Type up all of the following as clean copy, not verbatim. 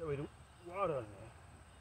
So with water in there.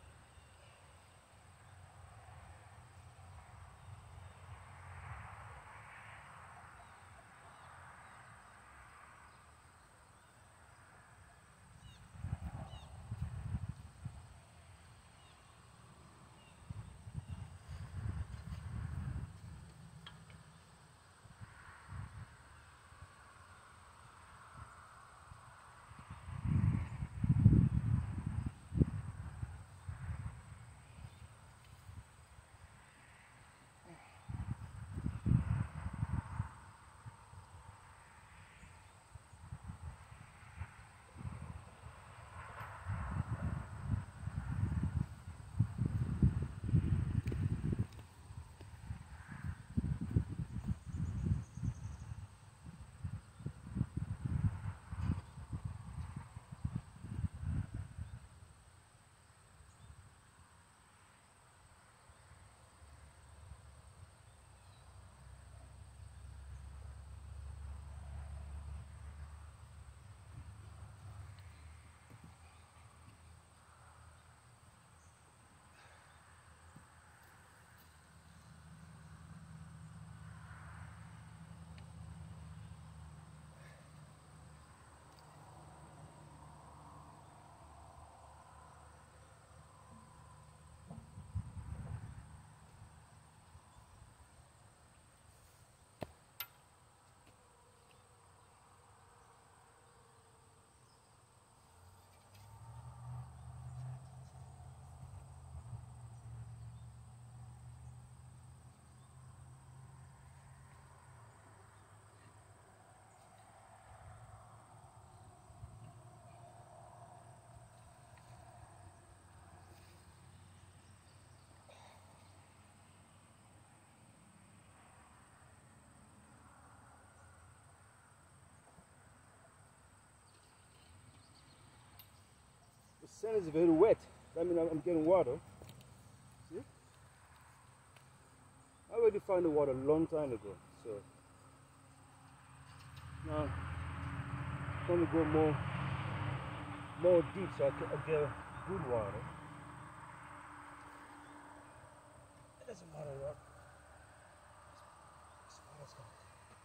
The sand is very wet. I mean, I'm getting water. See? I already found the water a long time ago. So now I'm going to go more deep so I get good water. It doesn't matter what. This water's coming.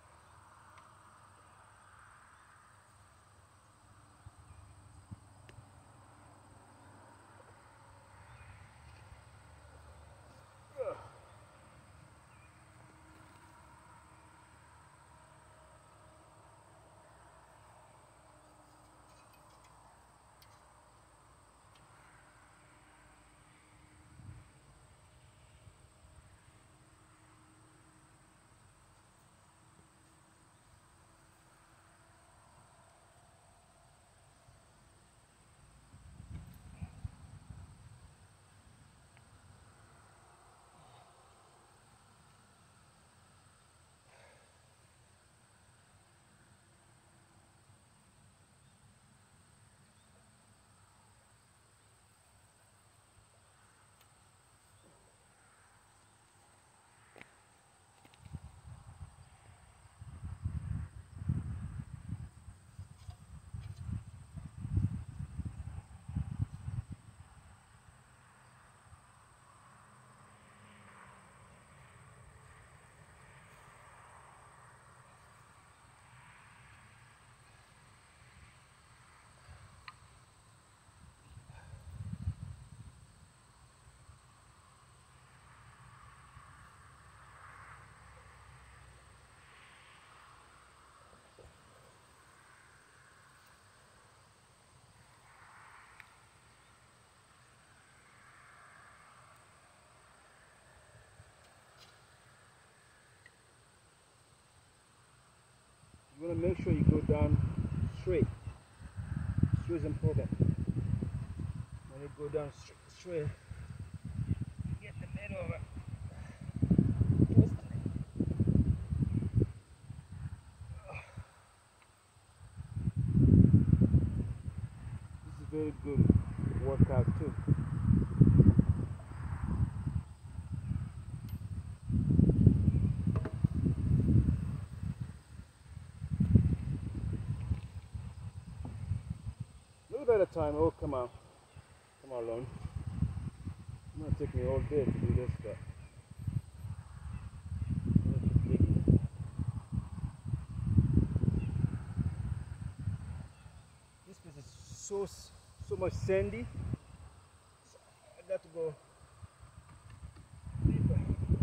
You want to make sure you go down straight. Straight is important. When you go down straight, you get the middle of it. This is a very good workout too. A little bit of time, it will come out. I'm alone. It's gonna take me all day to do this, but I'm gonna keep digging. This place is so much sandy. So I got to go deeper.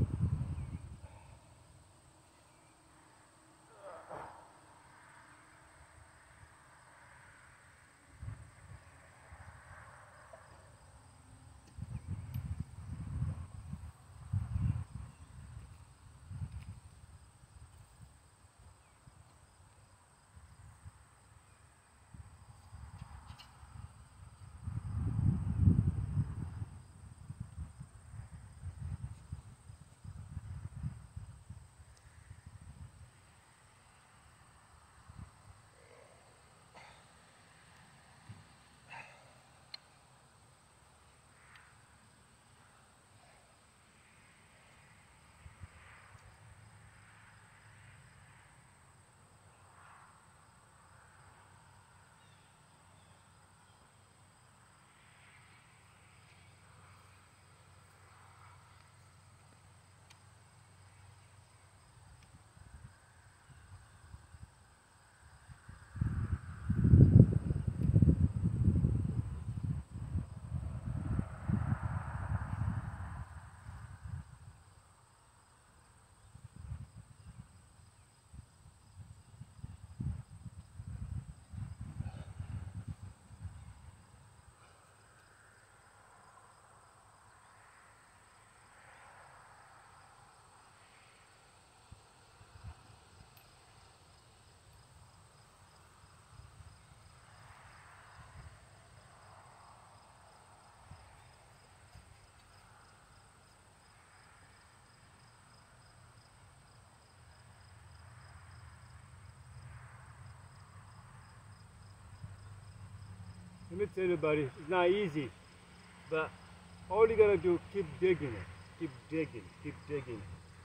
Let me tell you, buddy, it's not easy, but all you gotta do, keep digging it, keep digging, keep digging.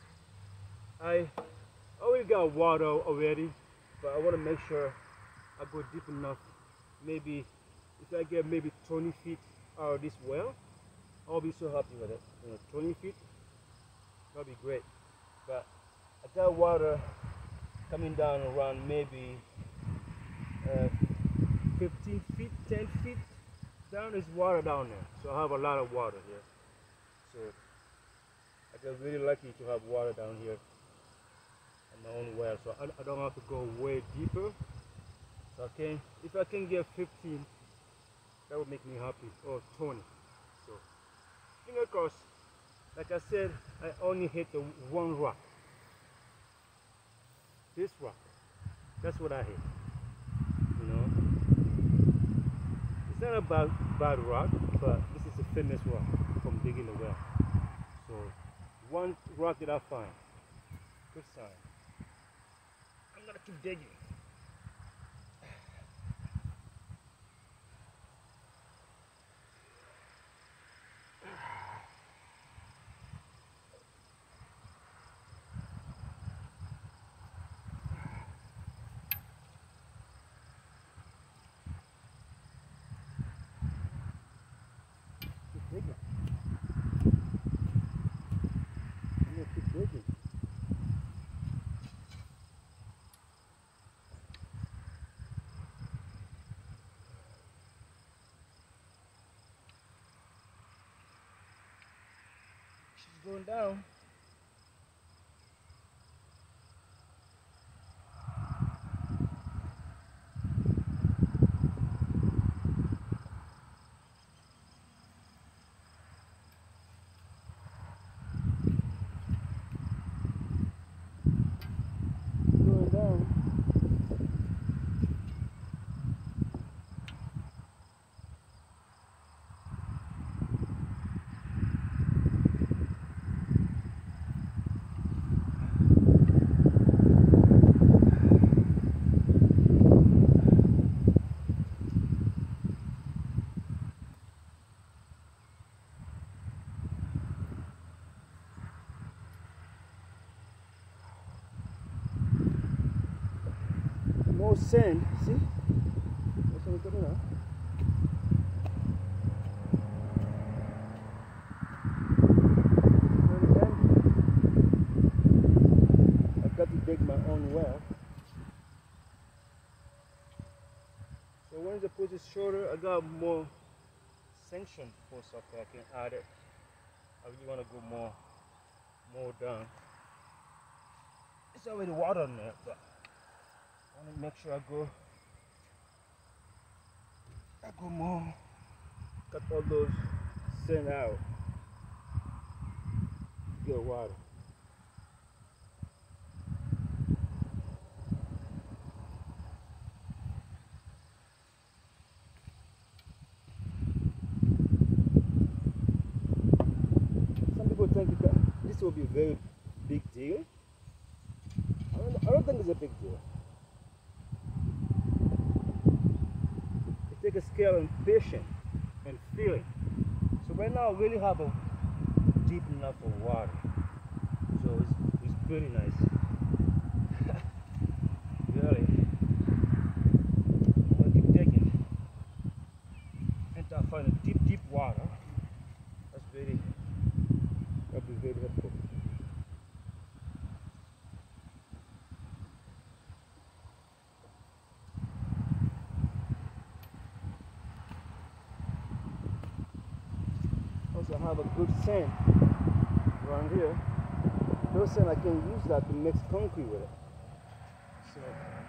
I already got water already, but I want to make sure I go deep enough. Maybe if I get maybe 20 feet out of this well, I'll be so happy with it. 20 feet, that'll be great. But I got water coming down around maybe 15 feet, 10 feet down is water down there. So I have a lot of water here. So I get really lucky to have water down here on my own well. So I don't have to go way deeper. So if I can get 15, that would make me happy, or 20. So finger crossed. Like I said, I only hit the one rock. This rock. That's what I hit. You know? It's not a bad rock, but this is a famous rock from digging the well. So one rock that I find. Good sign. I'm gonna keep digging. Digging. I'm gonna keep digging. She's going down. More sand, see? That's what we're doing now. well. So once the post is shorter, I got more section post up there. I can add it. I really want to go more down. It's already water in there, but I want to make sure I go more. Cut all those sand out. Good water. Some people think that this will be a very big deal. I don't think it's a big deal. It takes a skill and patience and feeling. So right now I really have a deep enough of water. So it's pretty nice. Really. I'm gonna keep digging until I find a deep water. That'll be very helpful. Also I have a good sand around here. Those sand I can use that to mix concrete with it. So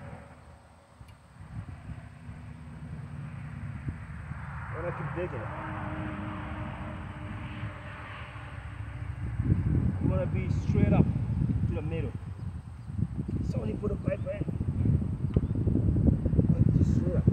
when I keep digging it, you want to be straight up to the middle. So when you put a pipe in, just straight up.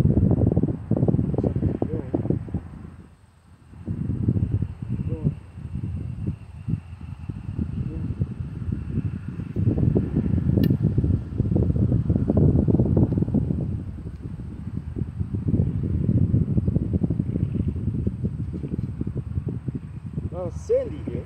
Now sandy here.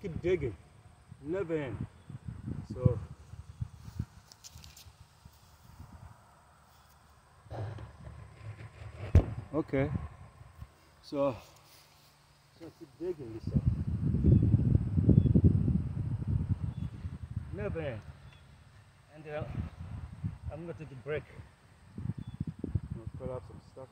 keep digging, never end. So okay, so I keep digging this up, never end, and I'm gonna take a break. Cut out some stuff.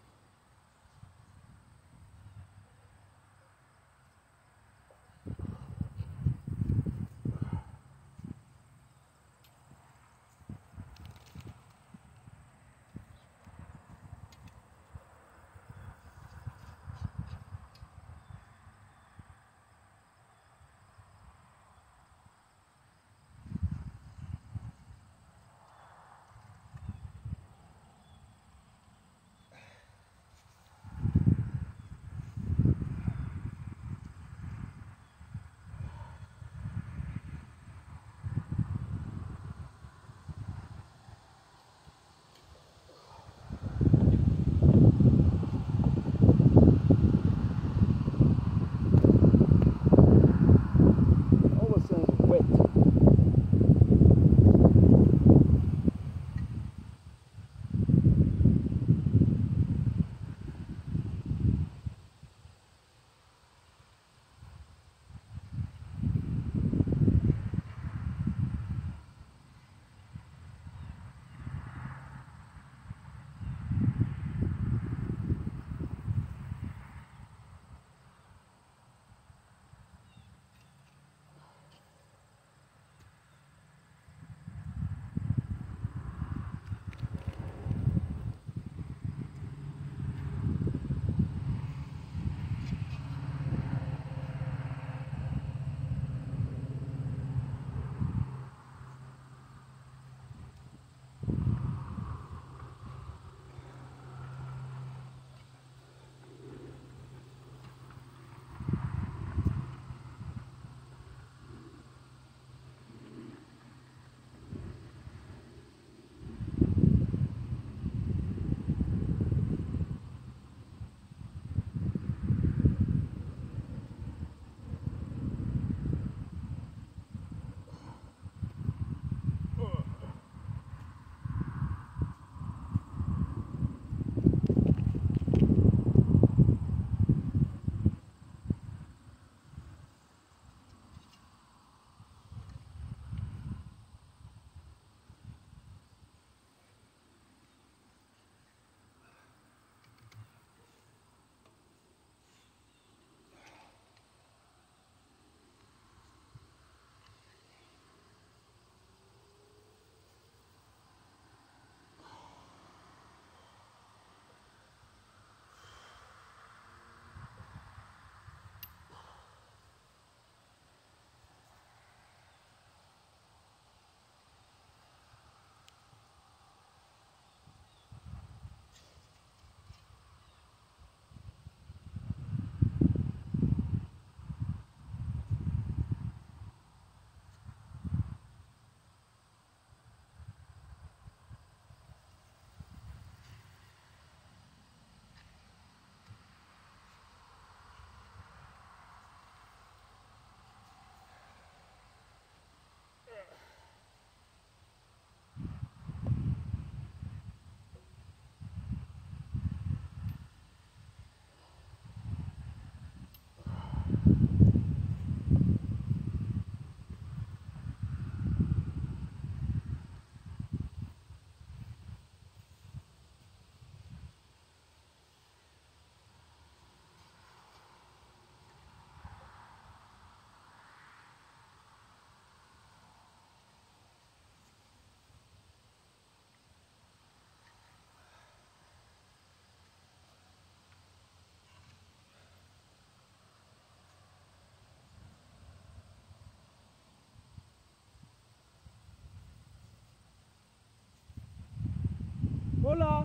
Hola.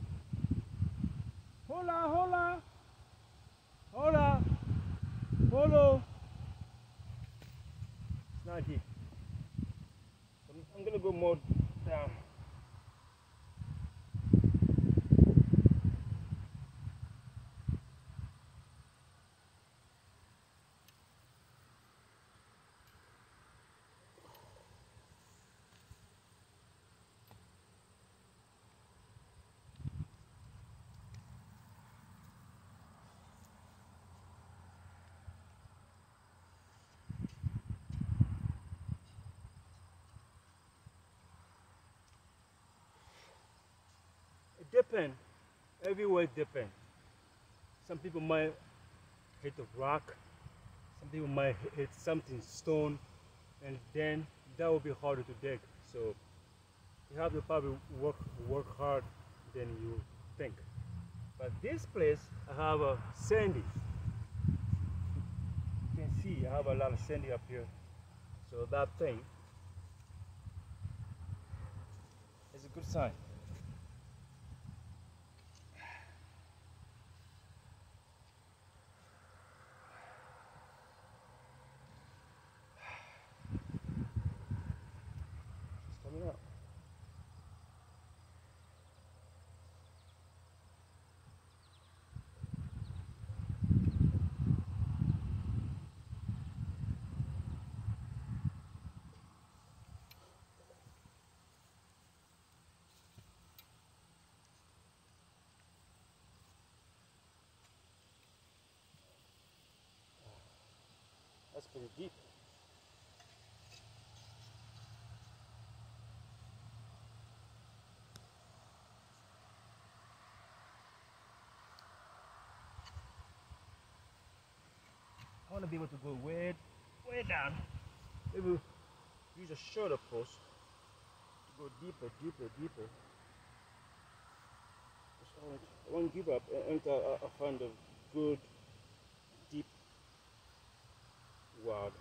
Hola, hola. Hola. Polo. It's not deep. I'm gonna go more down. depend. Everywhere depend. Some people might hit a rock. Some people might hit something stone, and then that will be harder to dig. So you have to probably work hard than you think. But this place, I have a sandy. You can see I have a lot of sandy up here. So that thing is a good sign. It's coming out. That's pretty deep. I want to be able to go way down. Maybe use a shorter post to go deeper, deeper, deeper. I won't give up until I find a good, deep water.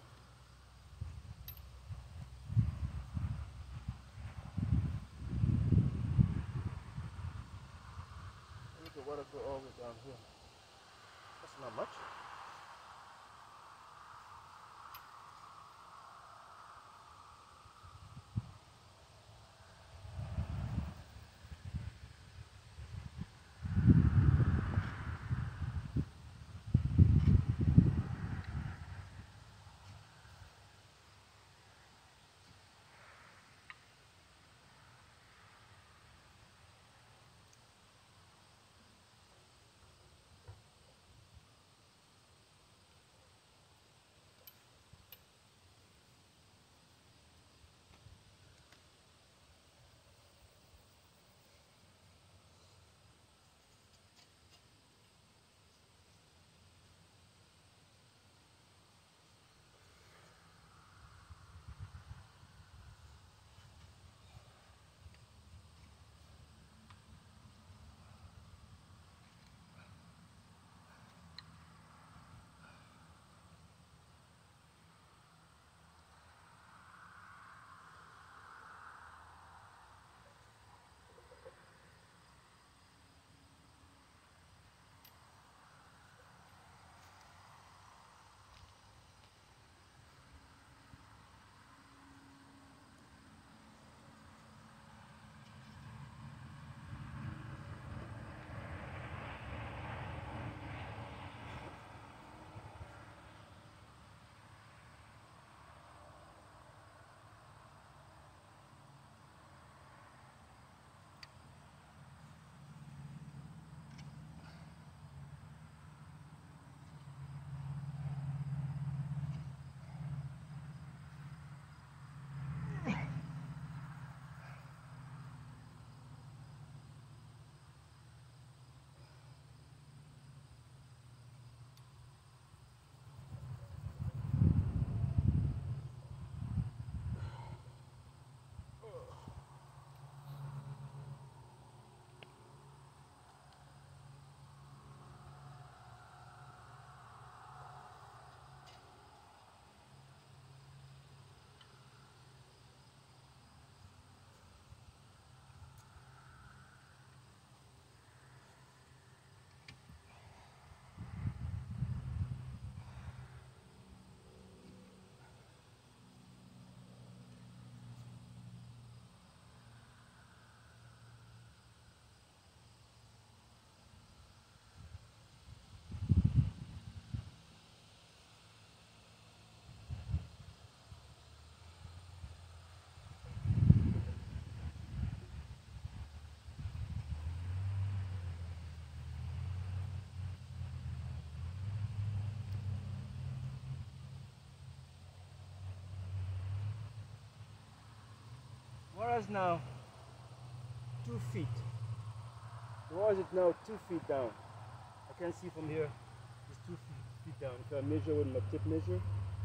I need the water go all the way down here. That's not much. Water is now 2 feet. The water is now 2 feet down. I can see from here, it's 2 feet down. If I measure with my tape measure,